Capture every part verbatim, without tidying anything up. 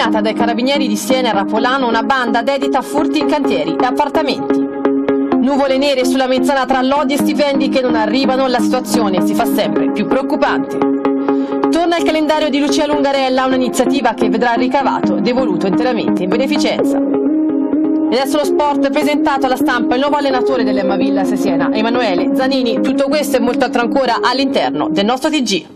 sgominata dai carabinieri di Siena e Rapolano una banda dedita a furti in cantieri e appartamenti. Nuvole nere sulla mezzana tra lodi e stipendi che non arrivano, la situazione si fa sempre più preoccupante. Torna il calendario di Lucia Lungarella, un'iniziativa che vedrà il ricavato devoluto interamente in beneficenza. E adesso lo sport, presentato alla stampa il nuovo allenatore dell'Emma Villas Siena, Emanuele Zanini. Tutto questo e molto altro ancora all'interno del nostro T G.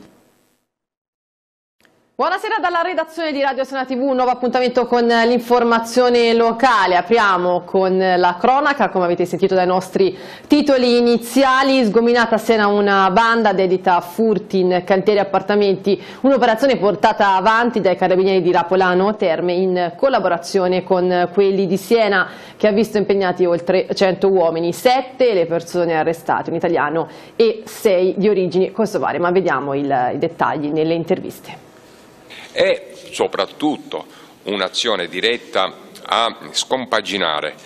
Buonasera dalla redazione di Radio Siena tivù, un nuovo appuntamento con l'informazione locale. Apriamo con la cronaca, come avete sentito dai nostri titoli iniziali. Sgominata a Siena una banda dedita a furti in cantieri e appartamenti, un'operazione portata avanti dai carabinieri di Rapolano Terme in collaborazione con quelli di Siena, che ha visto impegnati oltre cento uomini, sette le persone arrestate, un italiano e sei di origini kosovare. Ma vediamo il, i dettagli nelle interviste. È soprattutto un'azione diretta a scompaginare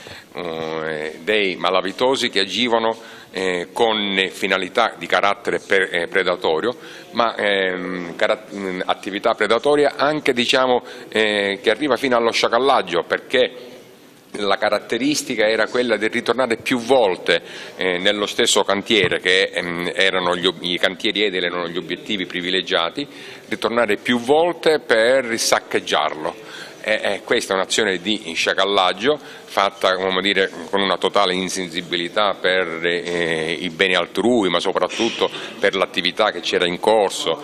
eh, dei malavitosi che agivano eh, con finalità di carattere per, eh, predatorio, ma ehm, attività predatoria anche, diciamo, eh, che arriva fino allo sciacallaggio, perché la caratteristica era quella di ritornare più volte eh, nello stesso cantiere, che ehm, erano gli, i cantieri edili erano gli obiettivi privilegiati, ritornare più volte per saccheggiarlo. Eh, eh, questa è un'azione di sciacallaggio fatta, come dire, con una totale insensibilità per eh, i beni altrui, ma soprattutto per l'attività che c'era in corso,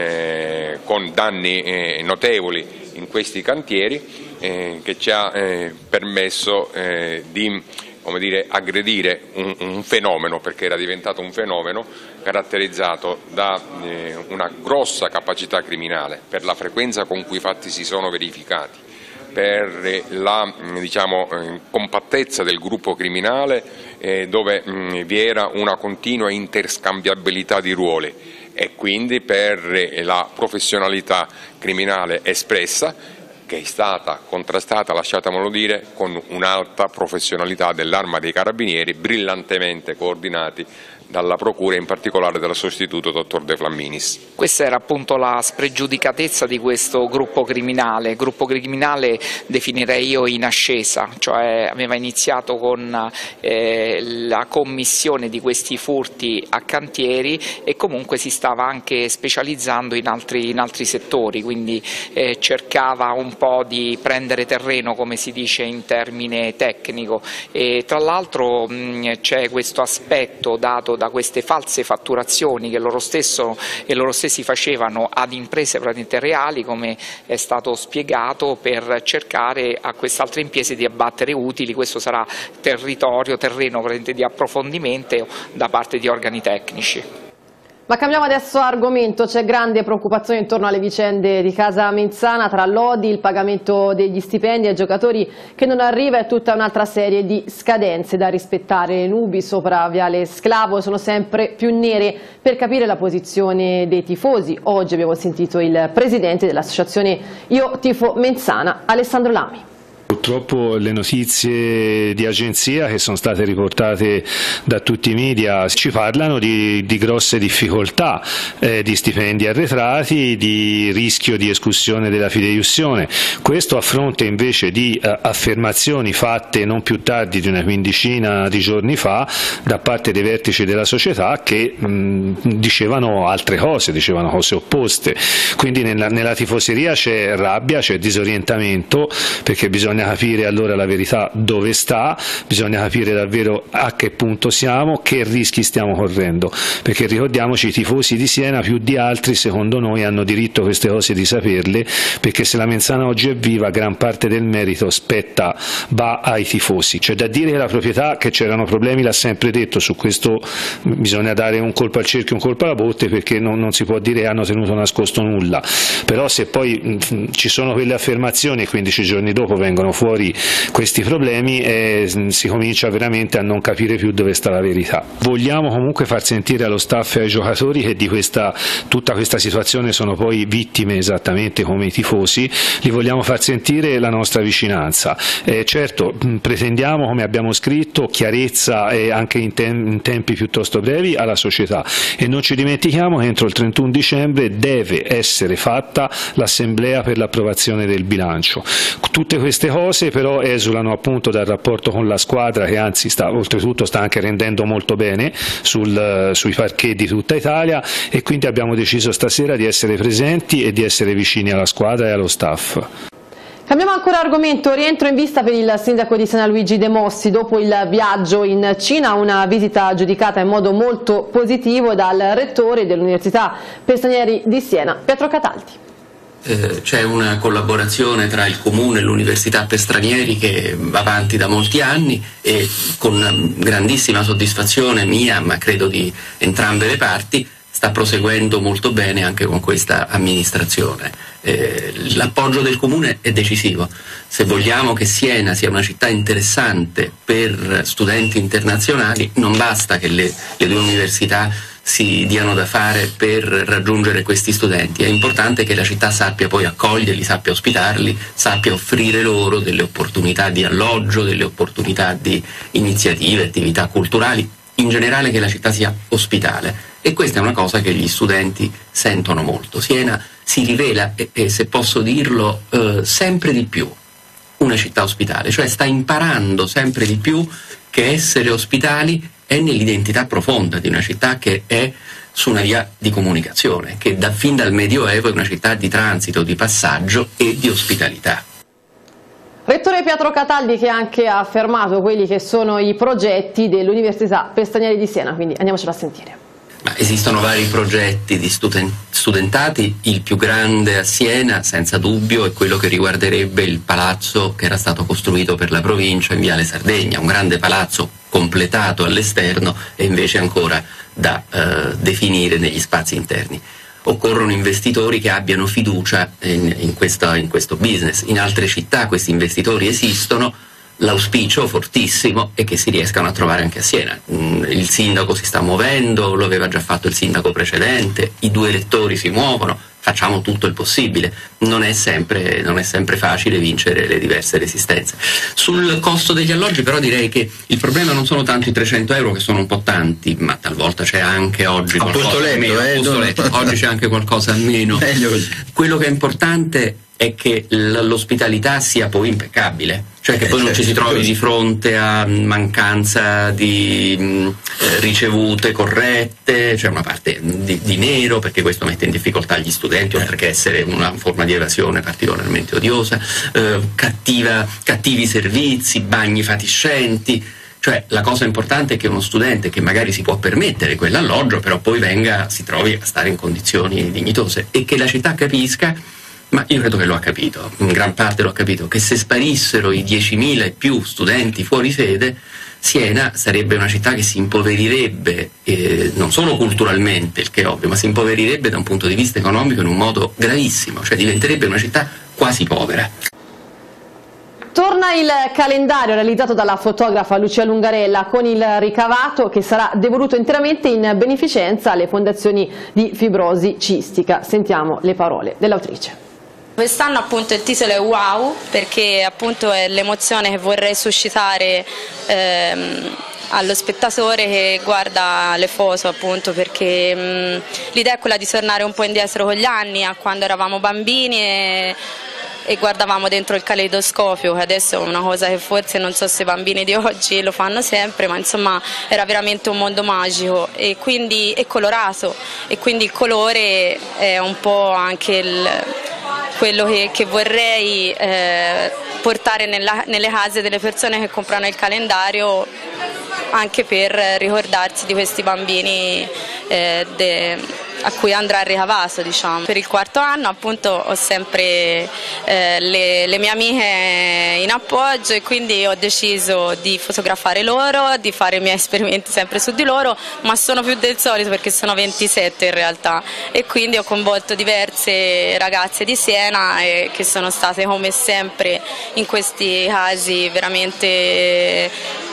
eh, con danni eh, notevoli in questi cantieri, eh, che ci ha eh, permesso eh, di, come dire, aggredire un, un fenomeno, perché era diventato un fenomeno caratterizzato da eh, una grossa capacità criminale, per la frequenza con cui i fatti si sono verificati, per la, diciamo, compattezza del gruppo criminale, eh, dove mh, vi era una continua interscambiabilità di ruoli, e quindi per la professionalità criminale espressa, che è stata contrastata, lasciatemelo dire, con un'alta professionalità dell'Arma dei Carabinieri, brillantemente coordinati dalla Procura, in particolare dal sostituto dottor De Flamminis. Questa era appunto la spregiudicatezza di questo gruppo criminale, gruppo criminale definirei io in ascesa, cioè aveva iniziato con eh, la commissione di questi furti a cantieri e comunque si stava anche specializzando in altri, in altri settori, quindi eh, cercava un po' di prendere terreno, come si dice in termine tecnico, e tra l'altro c'è questo aspetto dato da queste false fatturazioni che loro, stesso, e loro stessi facevano ad imprese praticamente reali, come è stato spiegato, per cercare a quest'altre imprese di abbattere utili. Questo sarà territorio, terreno di approfondimento da parte di organi tecnici. Ma cambiamo adesso argomento, c'è grande preoccupazione intorno alle vicende di Casa Menzana, tra lodi, il pagamento degli stipendi ai giocatori che non arriva e tutta un'altra serie di scadenze da rispettare. Le nubi sopra Viale Sclavo sono sempre più nere. Per capire la posizione dei tifosi, oggi abbiamo sentito il presidente dell'associazione Io Tifo Menzana, Alessandro Lami. Purtroppo le notizie di agenzia che sono state riportate da tutti i media ci parlano di, di grosse difficoltà, eh, di stipendi arretrati, di rischio di escussione della fideiussione. Questo a fronte invece di eh, affermazioni fatte non più tardi di una quindicina di giorni fa da parte dei vertici della società che mh, dicevano altre cose, dicevano cose opposte. Quindi nella, nella tifoseria c'è rabbia, c'è disorientamento, perché bisogna capire allora la verità dove sta, bisogna capire davvero a che punto siamo, che rischi stiamo correndo, perché ricordiamoci, i tifosi di Siena più di altri secondo noi hanno diritto queste cose di saperle, perché se la Menzana oggi è viva gran parte del merito spetta, va ai tifosi. C'è da dire che la proprietà che c'erano problemi l'ha sempre detto, su questo bisogna dare un colpo al cerchio e un colpo alla botte, perché non, non si può dire che hanno tenuto nascosto nulla, però se poi mh, ci sono quelle affermazioni e quindici giorni dopo vengono vengono fuori questi problemi e si comincia veramente a non capire più dove sta la verità. Vogliamo comunque far sentire allo staff e ai giocatori che di questa, tutta questa situazione sono poi vittime esattamente come i tifosi, li vogliamo far sentire la nostra vicinanza. Eh, certo, pretendiamo, come abbiamo scritto, chiarezza e anche in, tem in tempi piuttosto brevi alla società, e non ci dimentichiamo che entro il trentuno dicembre deve essere fatta l'assemblea per l'approvazione del bilancio. Tutte queste cose però esulano appunto dal rapporto con la squadra, che anzi sta, oltretutto sta anche rendendo molto bene sul, sui parquet di tutta Italia, e quindi abbiamo deciso stasera di essere presenti e di essere vicini alla squadra e allo staff. Cambiamo ancora argomento, rientro in vista per il sindaco di Siena Luigi De Mossi dopo il viaggio in Cina, una visita giudicata in modo molto positivo dal rettore dell'Università Per Stranieri di Siena, Pietro Cataldi. Eh, c'è una collaborazione tra il Comune e l'Università Per Stranieri che va avanti da molti anni, e con grandissima soddisfazione mia, ma credo di entrambe le parti, sta proseguendo molto bene anche con questa amministrazione. Eh, l'appoggio del Comune è decisivo. Se vogliamo che Siena sia una città interessante per studenti internazionali, non basta che le, le due università si diano da fare per raggiungere questi studenti. È importante che la città sappia poi accoglierli, sappia ospitarli, sappia offrire loro delle opportunità di alloggio, delle opportunità di iniziative, attività culturali, in generale che la città sia ospitale. E questa è una cosa che gli studenti sentono molto. Siena si rivela, e, e se posso dirlo, eh, sempre di più una città ospitale, cioè sta imparando sempre di più che essere ospitali è nell'identità profonda di una città che è su una via di comunicazione, che da, fin dal Medioevo è una città di transito, di passaggio e di ospitalità. Rettore Pietro Cataldi, che anche ha affermato quelli che sono i progetti dell'Università Per Stranieri di Siena, quindi andiamocelo a sentire. Ma esistono vari progetti di studen studentati, il più grande a Siena senza dubbio è quello che riguarderebbe il palazzo che era stato costruito per la provincia in Viale Sardegna, un grande palazzo completato all'esterno e invece ancora da eh, definire negli spazi interni. Occorrono investitori che abbiano fiducia in, in, questa, in questo business. In altre città questi investitori esistono. L'auspicio fortissimo è che si riescano a trovare anche a Siena. Il sindaco si sta muovendo, lo aveva già fatto il sindaco precedente, i due rettori si muovono, facciamo tutto il possibile. Non è sempre, non è sempre facile vincere le diverse resistenze. Sul costo degli alloggi però direi che il problema non sono tanto i trecento euro, che sono un po' tanti, ma talvolta c'è anche oggi qualcosa a meno. Eh, no. Oggi c'è anche qualcosa a meno. Quello che è importante è che l'ospitalità sia poi impeccabile, cioè che poi non ci si trovi di fronte a mancanza di eh, ricevute corrette, c'è una parte di, di nero, perché questo mette in difficoltà gli studenti, oltre che essere una forma di evasione particolarmente odiosa, eh, cattiva, cattivi servizi, bagni fatiscenti. Cioè la cosa importante è che uno studente che magari si può permettere quell'alloggio, però poi venga, si trovi a stare in condizioni dignitose, e che la città capisca. Ma io credo che lo ha capito, in gran parte lo ha capito, che se sparissero i diecimila e più studenti fuori sede, Siena sarebbe una città che si impoverirebbe, eh, non solo culturalmente, il che è ovvio, ma si impoverirebbe da un punto di vista economico in un modo gravissimo, cioè diventerebbe una città quasi povera. Torna il calendario realizzato dalla fotografa Lucia Lungarella, con il ricavato che sarà devoluto interamente in beneficenza alle fondazioni di fibrosi cistica. Sentiamo le parole dell'autrice. Quest'anno appunto il titolo è Wow, perché appunto è l'emozione che vorrei suscitare ehm, allo spettatore che guarda le foto, appunto perché l'idea è quella di tornare un po' indietro con gli anni, a quando eravamo bambini e, e guardavamo dentro il caleidoscopio, che adesso è una cosa che forse non so se i bambini di oggi lo fanno sempre, ma insomma era veramente un mondo magico e quindi è colorato, e quindi il colore è un po' anche il quello che, che vorrei eh, portare nella, nelle case delle persone che comprano il calendario, anche per ricordarsi di questi bambini eh, de, a cui andrà il ricavato, diciamo. Per il quarto anno appunto ho sempre eh, le, le mie amiche in appoggio e quindi ho deciso di fotografare loro, di fare i miei esperimenti sempre su di loro, ma sono più del solito perché sono ventisette in realtà, e quindi ho coinvolto diverse ragazze di Siena e che sono state come sempre in questi casi veramente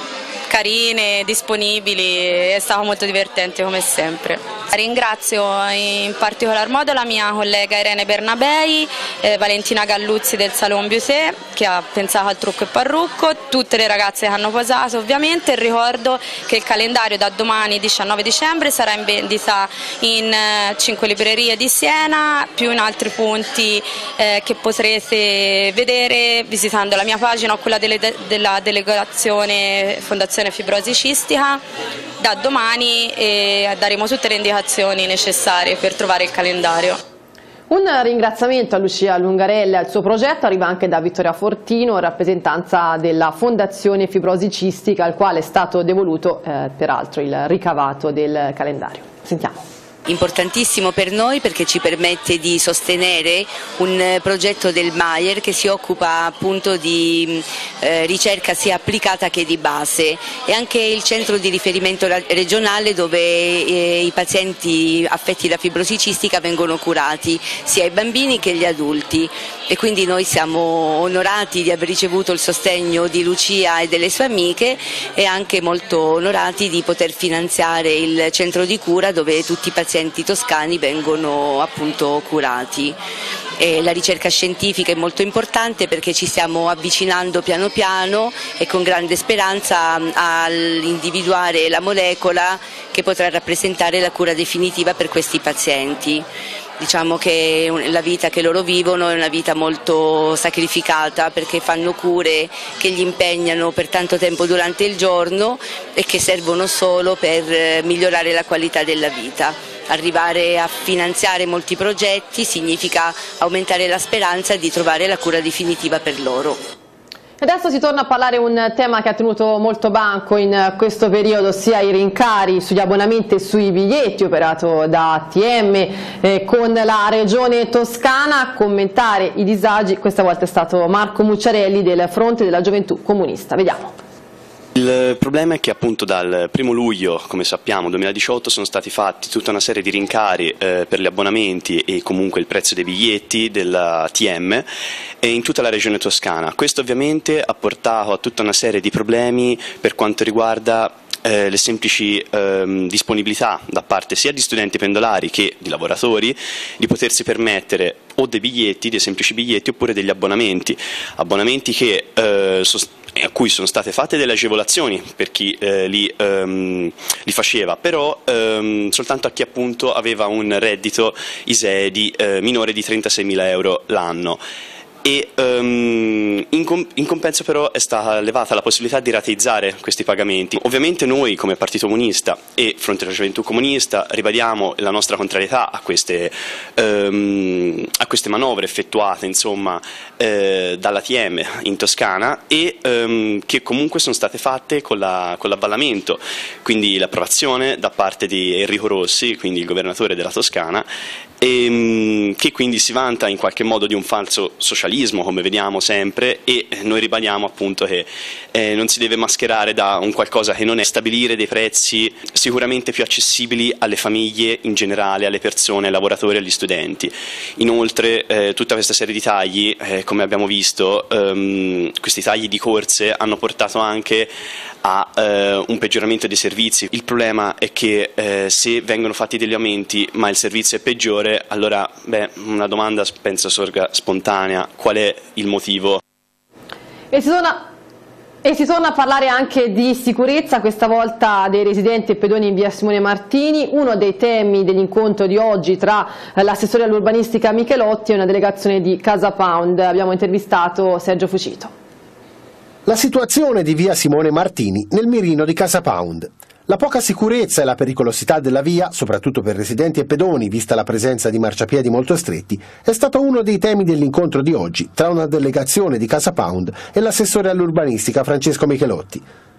carine, disponibili, è stato molto divertente come sempre. Ringrazio in particolar modo la mia collega Irene Bernabei, eh, Valentina Galluzzi del Salon Beauté che ha pensato al trucco e parrucco, tutte le ragazze che hanno posato ovviamente, e ricordo che il calendario da domani diciannove dicembre sarà in vendita in eh, cinque librerie di Siena, più in altri punti eh, che potrete vedere visitando la mia pagina o quella delle, della delegazione Fondazione Fibrosi Cistica da domani, e daremo tutte le indicazioni necessarie per trovare il calendario. Un ringraziamento a Lucia Lungarelli e al suo progetto arriva anche da Vittoria Fortino, rappresentanza della Fondazione Fibrosi Cistica, al quale è stato devoluto eh, peraltro il ricavato del calendario. Sentiamo. Importantissimo per noi perché ci permette di sostenere un progetto del Maier che si occupa appunto di eh, ricerca sia applicata che di base, e anche il centro di riferimento regionale dove eh, i pazienti affetti da fibrosi cistica vengono curati, sia i bambini che gli adulti, e quindi noi siamo onorati di aver ricevuto il sostegno di Lucia e delle sue amiche, e anche molto onorati di poter finanziare il centro di cura dove tutti i pazienti toscani vengono appunto curati. E la ricerca scientifica è molto importante perché ci stiamo avvicinando piano piano e con grande speranza all'individuare la molecola che potrà rappresentare la cura definitiva per questi pazienti. Diciamo che la vita che loro vivono è una vita molto sacrificata perché fanno cure che li impegnano per tanto tempo durante il giorno e che servono solo per migliorare la qualità della vita. Arrivare a finanziare molti progetti significa aumentare la speranza di trovare la cura definitiva per loro. Adesso si torna a parlare un tema che ha tenuto molto banco in questo periodo, ossia i rincari sugli abbonamenti e sui biglietti operato da A T M eh, con la Regione Toscana. A commentare i disagi questa volta è stato Marco Mucciarelli del Fronte della Gioventù Comunista. Vediamo. Il problema è che appunto dal primo luglio, come sappiamo, duemiladiciotto, sono stati fatti tutta una serie di rincari eh, per gli abbonamenti e comunque il prezzo dei biglietti della A T M e in tutta la regione toscana. Questo ovviamente ha portato a tutta una serie di problemi per quanto riguarda Eh, le semplici ehm, disponibilità da parte sia di studenti pendolari che di lavoratori di potersi permettere o dei biglietti, dei semplici biglietti, oppure degli abbonamenti, abbonamenti che, eh, a cui sono state fatte delle agevolazioni per chi eh, li, ehm, li faceva, però ehm, soltanto a chi appunto aveva un reddito I S E E di eh, minore di trentaseimila euro l'anno. E um, in, com in compenso però è stata levata la possibilità di rateizzare questi pagamenti. Ovviamente noi come Partito Comunista e Fronte della Gioventù Comunista ribadiamo la nostra contrarietà a queste, um, a queste manovre effettuate insomma, eh, dall'A T M in Toscana e um, che comunque sono state fatte con l'avvallamento, la, quindi l'approvazione da parte di Enrico Rossi, quindi il governatore della Toscana, e, um, che quindi si vanta in qualche modo di un falso socialismo, come vediamo sempre, e noi ribadiamo appunto che eh, non si deve mascherare da un qualcosa che non è stabilire dei prezzi sicuramente più accessibili alle famiglie in generale, alle persone, ai lavoratori e agli studenti. Inoltre eh, tutta questa serie di tagli, eh, come abbiamo visto, ehm, questi tagli di corse hanno portato anche a eh, un peggioramento dei servizi. Il problema è che eh, se vengono fatti degli aumenti ma il servizio è peggiore, allora beh, una domanda penso sorga spontanea: qual è il motivo? E si torna, e si torna a parlare anche di sicurezza, questa volta dei residenti e pedoni in via Simone Martini. Uno dei temi dell'incontro di oggi tra l'assessore all'urbanistica Michelotti e una delegazione di Casa Pound. Abbiamo intervistato Sergio Fucito. La situazione di via Simone Martini nel mirino di Casa Pound. La poca sicurezza e la pericolosità della via, soprattutto per residenti e pedoni, vista la presenza di marciapiedi molto stretti, è stato uno dei temi dell'incontro di oggi tra una delegazione di Casa Pound e l'assessore all'urbanistica Francesco Michelotti.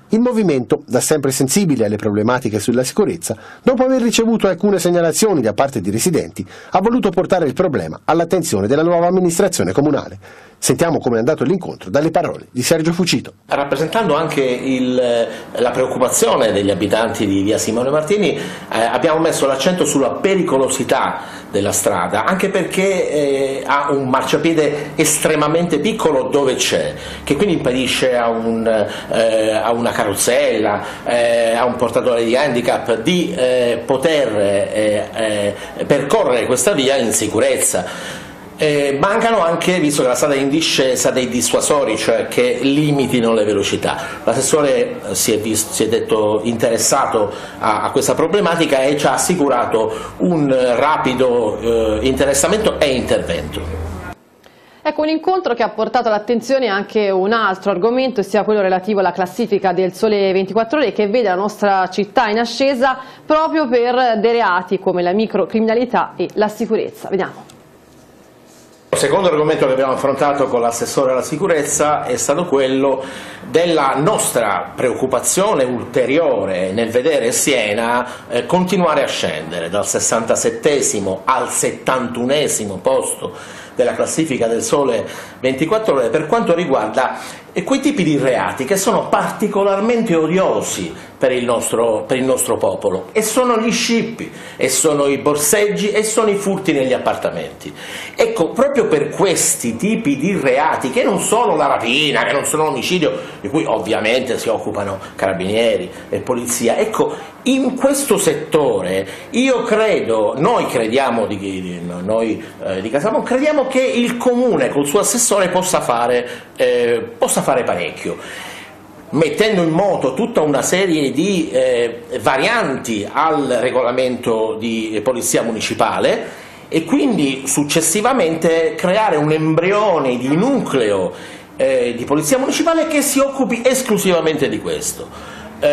Il movimento, da sempre sensibile alle problematiche sulla sicurezza, dopo aver ricevuto alcune segnalazioni da parte di residenti, ha voluto portare il problema all'attenzione della nuova amministrazione comunale. Sentiamo come è andato l'incontro dalle parole di Sergio Fucito. Rappresentando anche il, la preoccupazione degli abitanti di via Simone Martini, eh, abbiamo messo l'accento sulla pericolosità della strada, anche perché eh, ha un marciapiede estremamente piccolo dove c'è, che quindi impedisce a, un, eh, a una carrozzella, eh, a un portatore di handicap di eh, poter eh, eh, percorrere questa via in sicurezza. Eh, mancano anche, visto che la strada è in discesa, dei dissuasori, cioè che limitino le velocità. L'assessore si è, visto, si è detto interessato a, a questa problematica e ci ha assicurato un rapido eh, interessamento e intervento. Ecco, un incontro che ha portato all'attenzione anche un altro argomento, sia quello relativo alla classifica del Sole ventiquattro Ore, che vede la nostra città in ascesa proprio per dei reati come la microcriminalità e la sicurezza. Vediamo. Il secondo argomento che abbiamo affrontato con l'assessore alla sicurezza è stato quello della nostra preoccupazione ulteriore nel vedere Siena eh, continuare a scendere dal sessantasettesimo al settantunesimo posto della classifica del Sole ventiquattro Ore per quanto riguarda eh, quei tipi di reati che sono particolarmente odiosi per il nostro, per il nostro popolo, e sono gli scippi, e sono i borseggi, e sono i furti negli appartamenti. Ecco, proprio per questi tipi di reati, che non sono la rapina, che non sono l'omicidio, di cui ovviamente si occupano carabinieri e polizia, ecco, in questo settore io credo, noi crediamo di, di, noi, eh, di Casapound, crediamo che il Comune col suo assessore possa fare, eh, possa fare parecchio, mettendo in moto tutta una serie di eh, varianti al regolamento di polizia municipale e quindi successivamente creare un embrione di nucleo eh, di polizia municipale che si occupi esclusivamente di questo.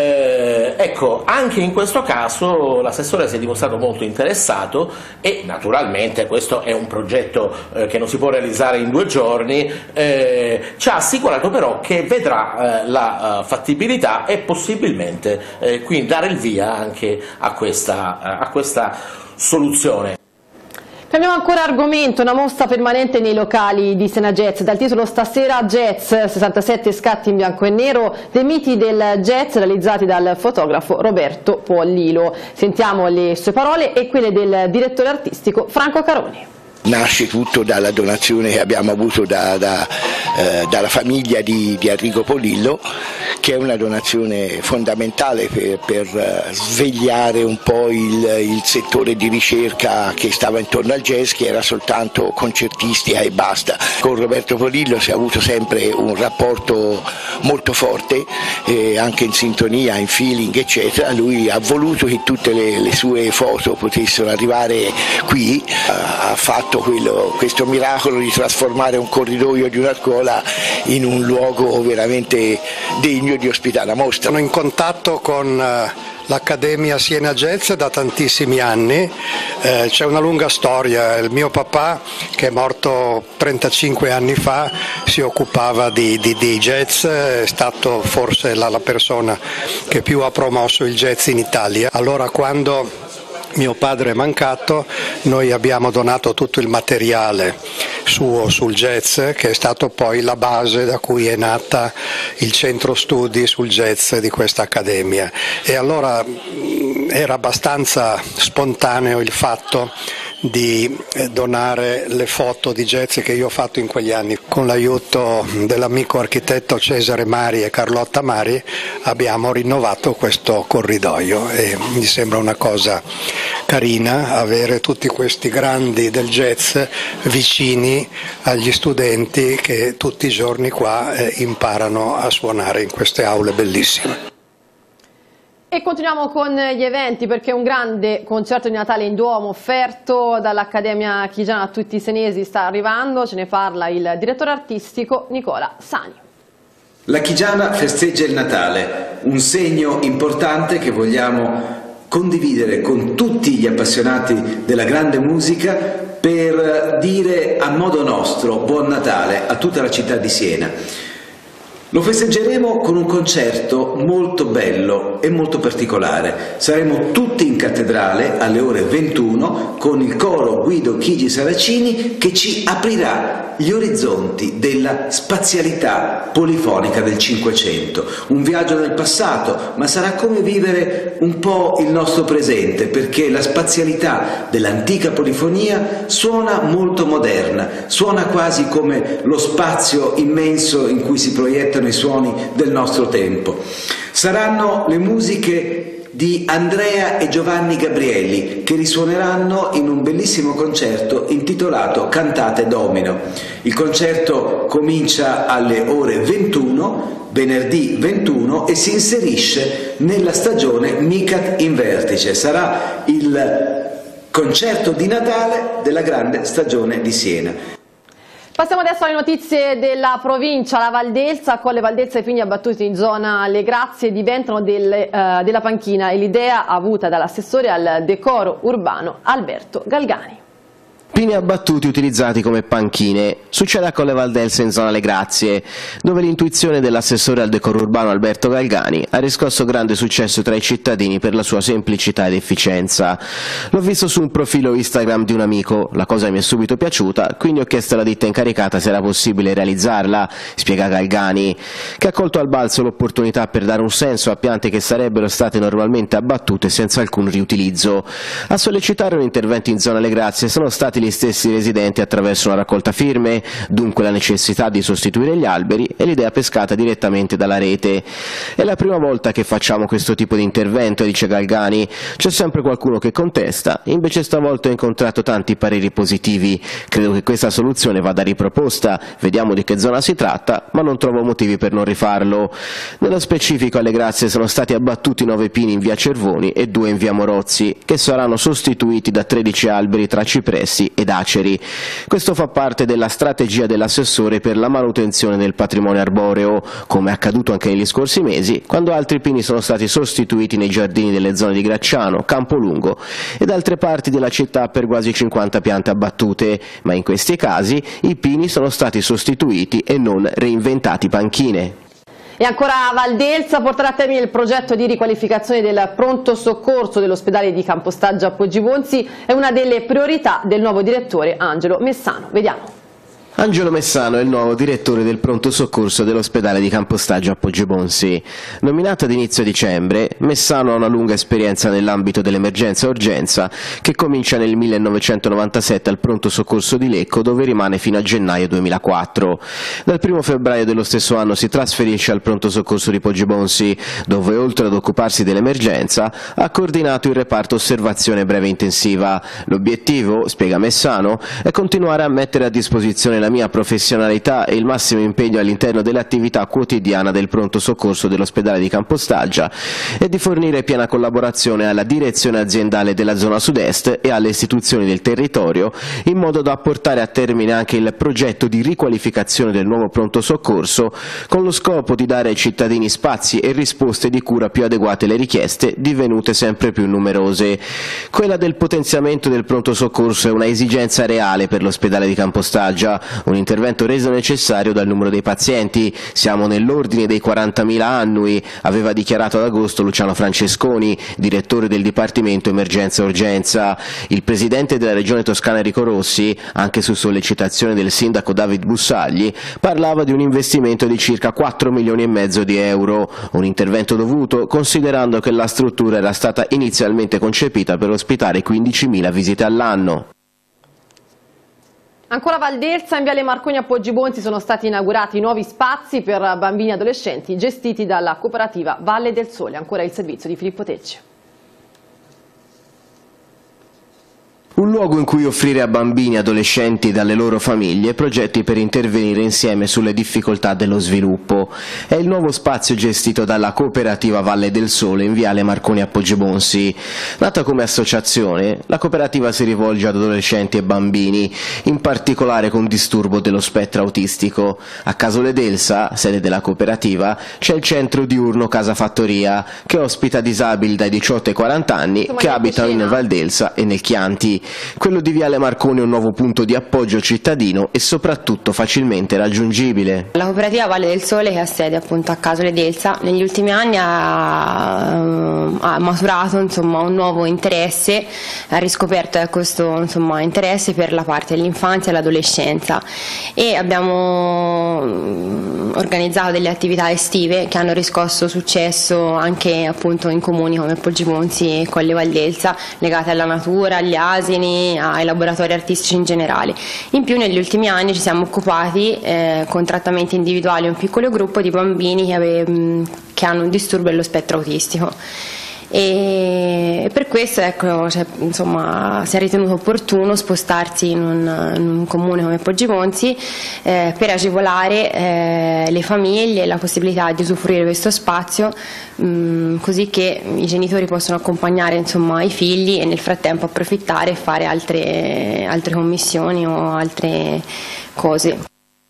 Eh, ecco, anche in questo caso l'assessore si è dimostrato molto interessato e naturalmente questo è un progetto eh, che non si può realizzare in due giorni, eh, ci ha assicurato però che vedrà eh, la uh, fattibilità e possibilmente eh, quindi dare il via anche a questa, a questa soluzione. Cambiamo ancora argomento, una mostra permanente nei locali di Siena Jazz, dal titolo Stasera Jazz, sessantasette scatti in bianco e nero, dei miti del jazz realizzati dal fotografo Roberto Pollilo. Sentiamo le sue parole e quelle del direttore artistico Franco Caroni. Nasce tutto dalla donazione che abbiamo avuto da, da, eh, dalla famiglia di, di Enrico Polillo, che è una donazione fondamentale per, per svegliare un po' il, il settore di ricerca che stava intorno al jazz, che era soltanto concertistica e basta. Con Roberto Polillo si è avuto sempre un rapporto molto forte, eh, anche in sintonia, in feeling eccetera. Lui ha voluto che tutte le, le sue foto potessero arrivare qui, ha fatto Quello, questo miracolo di trasformare un corridoio di una scuola in un luogo veramente degno di ospitare la mostra. Sono in contatto con l'Accademia Siena Jazz da tantissimi anni, eh, c'è una lunga storia. Il mio papà, che è morto trentacinque anni fa, si occupava di, di, di jazz, è stato forse la, la persona che più ha promosso il jazz in Italia. Allora, quando mio padre è mancato, noi abbiamo donato tutto il materiale suo sul jazz, che è stato poi la base da cui è nata il centro studi sul jazz di questa accademia. E allora era abbastanza spontaneo il fatto di donare le foto di jazz che io ho fatto in quegli anni. Con l'aiuto dell'amico architetto Cesare Mari e Carlotta Mari abbiamo rinnovato questo corridoio e mi sembra una cosa carina avere tutti questi grandi del jazz vicini agli studenti che tutti i giorni qua eh, imparano a suonare in queste aule bellissime. E continuiamo con gli eventi, perché un grande concerto di Natale in Duomo offerto dall'Accademia Chigiana a tutti i senesi sta arrivando, ce ne parla il direttore artistico Nicola Sani. La Chigiana festeggia il Natale, un segno importante che vogliamo condividere con tutti gli appassionati della grande musica per dire a modo nostro buon Natale a tutta la città di Siena. Lo festeggeremo con un concerto molto bello e molto particolare. Saremo tutti in cattedrale alle ore ventuno con il coro Guido Chigi Saracini che ci aprirà gli orizzonti della spazialità polifonica del Cinquecento. Un viaggio nel passato, ma sarà come vivere un po' il nostro presente, perché la spazialità dell'antica polifonia suona molto moderna, suona quasi come lo spazio immenso in cui si proiettano i suoni del nostro tempo. Saranno le musiche di Andrea e Giovanni Gabrielli che risuoneranno in un bellissimo concerto intitolato Cantate Domino. Il concerto comincia alle ore ventuno, venerdì ventuno, e si inserisce nella stagione Micat in Vertice. Sarà il concerto di Natale della grande stagione di Siena. Passiamo adesso alle notizie della provincia. La Valdelsa, Colle Valdelsa e i Pini abbattuti in zona Le Grazie diventano del, uh, della panchina, e l'idea avuta dall'assessore al decoro urbano Alberto Galgani. Pini abbattuti utilizzati come panchine. Succede a Colle Valdelsa in zona Le Grazie, dove l'intuizione dell'assessore al decoro urbano Alberto Galgani ha riscosso grande successo tra i cittadini per la sua semplicità ed efficienza. L'ho visto su un profilo Instagram di un amico, la cosa mi è subito piaciuta, quindi ho chiesto alla ditta incaricata se era possibile realizzarla, spiega Galgani, che ha colto al balzo l'opportunità per dare un senso a piante che sarebbero state normalmente abbattute senza alcun riutilizzo. A sollecitare un intervento in zona Le Grazie sono stati gli stessi residenti attraverso una raccolta firme, dunque la necessità di sostituire gli alberi e l'idea pescata direttamente dalla rete. È la prima volta che facciamo questo tipo di intervento, dice Galgani, c'è sempre qualcuno che contesta, invece stavolta ho incontrato tanti pareri positivi, credo che questa soluzione vada riproposta, vediamo di che zona si tratta, ma non trovo motivi per non rifarlo. Nello specifico alle Grazie sono stati abbattuti nove pini in via Cervoni e due in via Morozzi, che saranno sostituiti da tredici alberi tra cipressi ed aceri. Questo fa parte della strategia dell'assessore per la manutenzione del patrimonio arboreo, come è accaduto anche negli scorsi mesi, quando altri pini sono stati sostituiti nei giardini delle zone di Gracciano, Campolungo ed altre parti della città per quasi cinquanta piante abbattute, ma in questi casi i pini sono stati sostituiti e non reinventati panchine. E ancora a Valdelsa, porterà a termine il progetto di riqualificazione del pronto soccorso dell'ospedale di Campostaggia Poggibonsi, è una delle priorità del nuovo direttore Angelo Messano. Vediamo. Angelo Messano è il nuovo direttore del pronto soccorso dell'ospedale di Campostaggia a Poggibonsi. Nominato ad inizio dicembre, Messano ha una lunga esperienza nell'ambito dell'emergenza e urgenza, che comincia nel millenovecentonovantasette al pronto soccorso di Lecco, dove rimane fino a gennaio duemilaquattro. Dal primo febbraio dello stesso anno si trasferisce al pronto soccorso di Poggibonsi, dove oltre ad occuparsi dell'emergenza ha coordinato il reparto osservazione breve intensiva. L'obiettivo, spiega Messano, è continuare a mettere a disposizione la mia professionalità e il massimo impegno all'interno dell'attività quotidiana del pronto soccorso dell'ospedale di Campostaggia e di fornire piena collaborazione alla direzione aziendale della zona sud-est e alle istituzioni del territorio, in modo da portare a termine anche il progetto di riqualificazione del nuovo pronto soccorso, con lo scopo di dare ai cittadini spazi e risposte di cura più adeguate alle richieste, divenute sempre più numerose. Quella del potenziamento del pronto soccorso è una esigenza reale per l'ospedale di Campostaggia, un intervento reso necessario dal numero dei pazienti. Siamo nell'ordine dei quarantamila annui, aveva dichiarato ad agosto Luciano Francesconi, direttore del Dipartimento Emergenza e Urgenza. Il presidente della Regione Toscana Enrico Rossi, anche su sollecitazione del sindaco David Bussagli, parlava di un investimento di circa quattro milioni e mezzo di euro, un intervento dovuto considerando che la struttura era stata inizialmente concepita per ospitare quindicimila visite all'anno. Ancora a Valdelsa, in viale Marconi a Poggibonsi sono stati inaugurati nuovi spazi per bambini e adolescenti gestiti dalla cooperativa Valle del Sole. Ancora il servizio di Filippo Tecci. Un luogo in cui offrire a bambini e adolescenti e alle loro famiglie progetti per intervenire insieme sulle difficoltà dello sviluppo. È il nuovo spazio gestito dalla cooperativa Valle del Sole in viale Marconi a Poggibonsi. Nata come associazione, la cooperativa si rivolge ad adolescenti e bambini, in particolare con disturbo dello spettro autistico. A Casole d'Elsa, sede della cooperativa, c'è il centro diurno Casa Fattoria, che ospita disabili dai diciotto ai quaranta anni che abitano in Valdelsa e nel Chianti. Quello di Viale Marconi è un nuovo punto di appoggio cittadino e soprattutto facilmente raggiungibile. La cooperativa Valle del Sole, che ha sede appunto a Casole d'Elsa, negli ultimi anni ha, ha maturato insomma, un nuovo interesse, ha riscoperto eh, questo insomma, interesse per la parte dell'infanzia e l'adolescenza, e abbiamo organizzato delle attività estive che hanno riscosso successo anche appunto in comuni come Poggibonsi e Colle Valdelsa, legate alla natura, agli asini, ai laboratori artistici in generale. In più negli ultimi anni ci siamo occupati eh, con trattamenti individuali un piccolo gruppo di bambini che, ave, che hanno un disturbo dello spettro autistico. E per questo ecco, cioè, insomma, si è ritenuto opportuno spostarsi in un, in un comune come Poggibonsi eh, per agevolare eh, le famiglie, la possibilità di usufruire di questo spazio, mh, così che i genitori possono accompagnare insomma, i figli e nel frattempo approfittare e fare altre, altre commissioni o altre cose.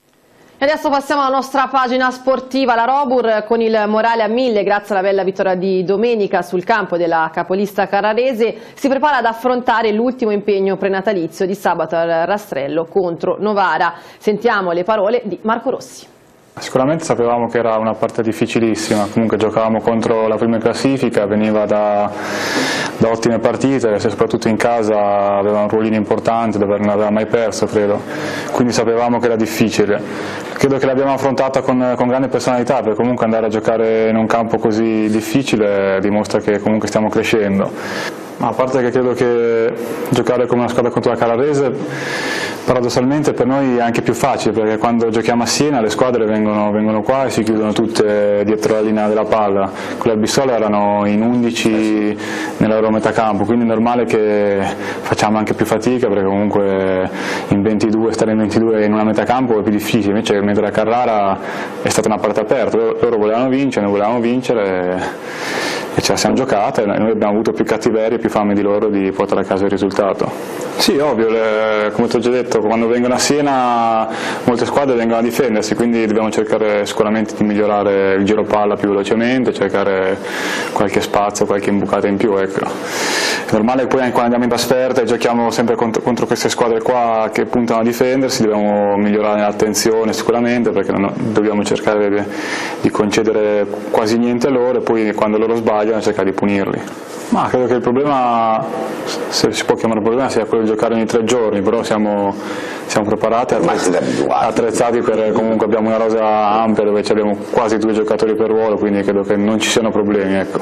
E adesso passiamo alla nostra pagina sportiva, la Robur, con il morale a mille grazie alla bella vittoria di domenica sul campo della capolista carrarese, si prepara ad affrontare l'ultimo impegno prenatalizio di sabato al Rastrello contro Novara. Sentiamo le parole di Marco Rossi. Sicuramente sapevamo che era una partita difficilissima, comunque giocavamo contro la prima classifica, veniva da, da ottime partite, soprattutto in casa aveva un ruolino importante dove non aveva mai perso credo, quindi sapevamo che era difficile. Credo che l'abbiamo affrontata con, con grande personalità, perché comunque andare a giocare in un campo così difficile dimostra che comunque stiamo crescendo. Ma a parte che credo che giocare come una squadra contro la Carrarese paradossalmente per noi è anche più facile, perché quando giochiamo a Siena le squadre vengono, vengono qua e si chiudono tutte dietro la linea della palla. Con le Albissola erano in undici nella loro metà campo, quindi è normale che facciamo anche più fatica, perché comunque in ventidue, stare in ventidue in una metà campo è più difficile, invece mentre a Carrara è stata una partita aperta, loro, loro volevano vincere, noi volevamo vincere e ce la siamo giocata e noi abbiamo avuto più cattiveria e più fame di loro di portare a casa il risultato. Sì, ovvio, le, come ti ho già detto, quando vengono a Siena molte squadre vengono a difendersi, quindi dobbiamo cercare sicuramente di migliorare il giro palla più velocemente, cercare qualche spazio, qualche imbucata in più. Ecco. È normale che poi quando andiamo in trasferta e giochiamo sempre contro, contro queste squadre qua che puntano a difendersi, dobbiamo migliorare l'attenzione sicuramente, perché non, dobbiamo cercare di, di concedere quasi niente a loro e poi quando loro sbagliano cercare di punirli. Ma credo che il problema, se si può chiamare problema, sia quello di giocare ogni tre giorni, però siamo, siamo preparati, attrezzati, per, comunque abbiamo una rosa ampia dove abbiamo quasi due giocatori per ruolo, quindi credo che non ci siano problemi. Ecco.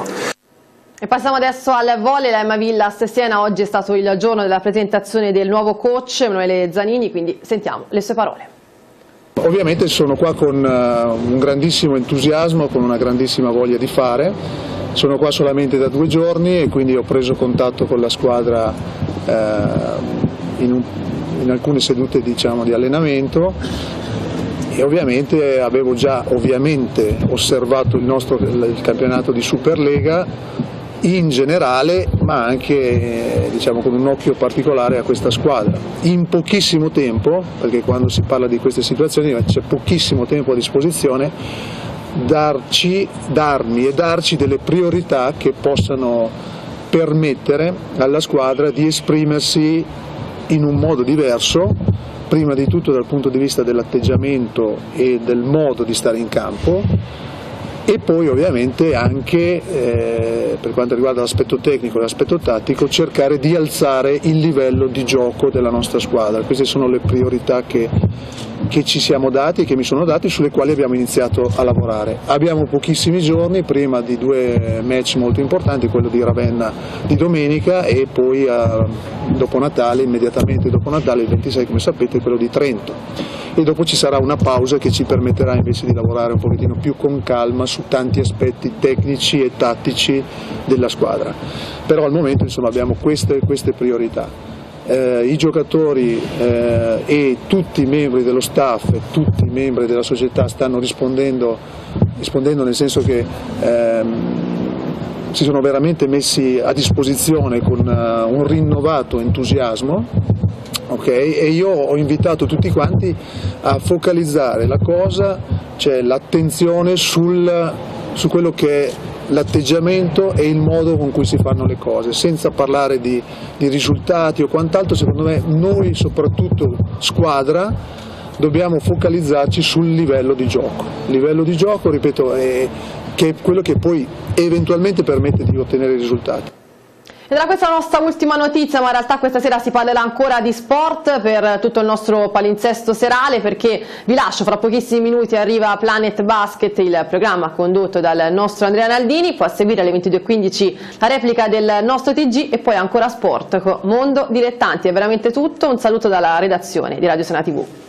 E passiamo adesso al volley, la Emma Villas Siena. Oggi è stato il giorno della presentazione del nuovo coach Emanuele Zanini, quindi sentiamo le sue parole. Ovviamente sono qua con un grandissimo entusiasmo, con una grandissima voglia di fare. Sono qua solamente da due giorni e quindi ho preso contatto con la squadra eh, in, un, in alcune sedute diciamo, di allenamento e ovviamente avevo già ovviamente osservato il nostro il campionato di Superlega in generale, ma anche diciamo, con un occhio particolare a questa squadra. In pochissimo tempo, perché quando si parla di queste situazioni c'è pochissimo tempo a disposizione, darci, darmi e darci delle priorità che possano permettere alla squadra di esprimersi in un modo diverso, prima di tutto dal punto di vista dell'atteggiamento e del modo di stare in campo, e poi ovviamente anche eh, per quanto riguarda l'aspetto tecnico e l'aspetto tattico cercare di alzare il livello di gioco della nostra squadra. Queste sono le priorità che, che ci siamo dati e che mi sono dati, sulle quali abbiamo iniziato a lavorare. Abbiamo pochissimi giorni prima di due match molto importanti, quello di Ravenna di domenica e poi eh, dopo Natale, immediatamente dopo Natale, il ventisei come sapete, quello di Trento. E dopo ci sarà una pausa che ci permetterà invece di lavorare un pochettino più con calma su tanti aspetti tecnici e tattici della squadra. Però al momento insomma, abbiamo queste, queste priorità. Eh, I giocatori eh, e tutti i membri dello staff e tutti i membri della società stanno rispondendo, rispondendo nel senso che ehm, si sono veramente messi a disposizione con uh, un rinnovato entusiasmo. Okay? E io ho invitato tutti quanti a focalizzare la cosa, cioè l'attenzione sul, su quello che l'atteggiamento e il modo con cui si fanno le cose, senza parlare di, di risultati o quant'altro. Secondo me noi, soprattutto squadra, dobbiamo focalizzarci sul livello di gioco. Il livello di gioco, ripeto, è, che è quello che poi eventualmente permette di ottenere i risultati. Ed era questa la nostra ultima notizia, ma in realtà questa sera si parlerà ancora di sport per tutto il nostro palinsesto serale, perché vi lascio, fra pochissimi minuti arriva Planet Basket, il programma condotto dal nostro Andrea Naldini, poi a seguire alle ventidue e quindici la replica del nostro T G e poi ancora sport con Mondo Dilettanti. È veramente tutto, un saluto dalla redazione di Radio Sena tivù.